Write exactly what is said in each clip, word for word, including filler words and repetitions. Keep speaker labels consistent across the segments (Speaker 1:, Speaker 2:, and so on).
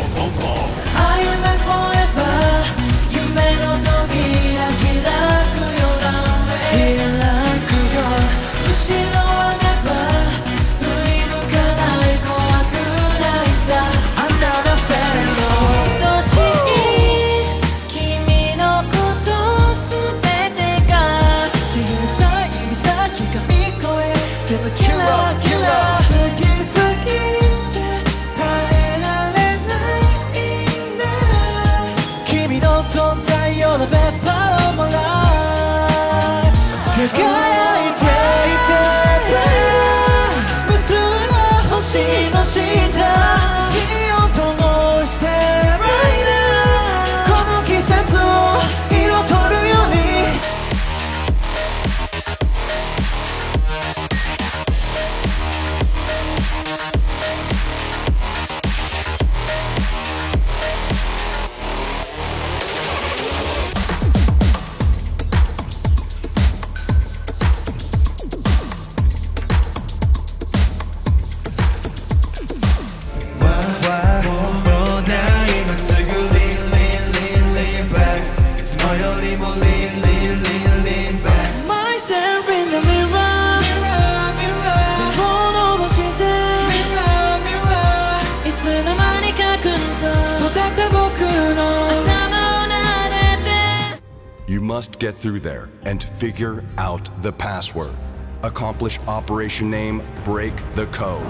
Speaker 1: 夢 forever 夢の扉開くよランウェイ開くよ後ろは never 振り向かない怖くないさ Another friend 愛しい君のこと全てが仕草指先髪越え全部キラキラ好き好きYou're the best part of my life 輝いていて無数の星の下火を灯して Right now この季節を彩るように
Speaker 2: You must get through there and figure out the password. Accomplish Operation Name, break the code.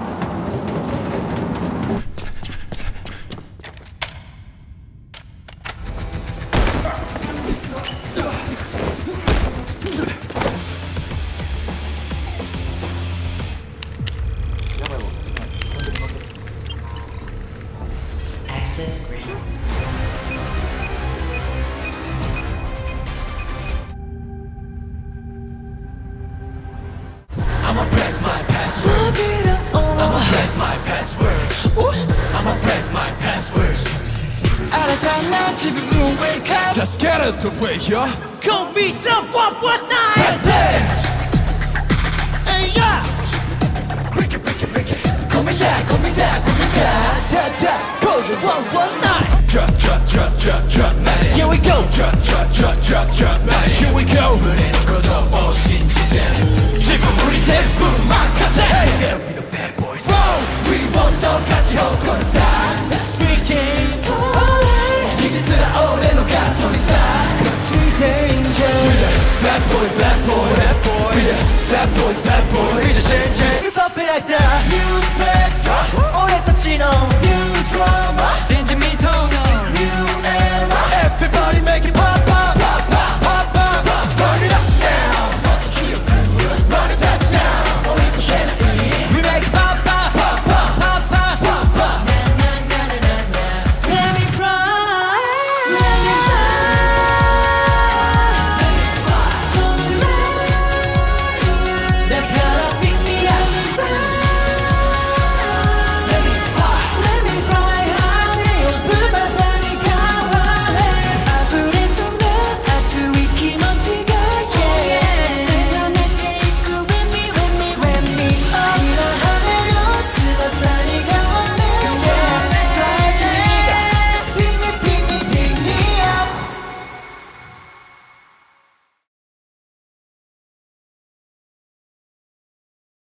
Speaker 1: Access granted.
Speaker 3: I'ma press my password. I'ma press my password. I'ma press my password. Just get out the way, yeah.
Speaker 1: Come meet up one one nine.
Speaker 3: Press it.
Speaker 1: Hey yeah.
Speaker 3: Break it, break it, break it. Come me down, come me down, come me down. Ta ta. Code one one nine. Drop, drop, drop, drop, drop, man.
Speaker 1: Here we go.
Speaker 3: Drop, drop, drop, drop, drop, man.
Speaker 1: Here we go.
Speaker 3: 胸のことを信じて。自分振り全部任せ Hey! We the bad boys We won't stop 勝ち誇るさ
Speaker 1: We came for it
Speaker 3: 技術ら俺のガソリンさ
Speaker 1: Sweet danger
Speaker 3: We the bad boys, bad boys We the bad boys, bad boys We just change it
Speaker 1: Hip hop like that New spectra 俺たちの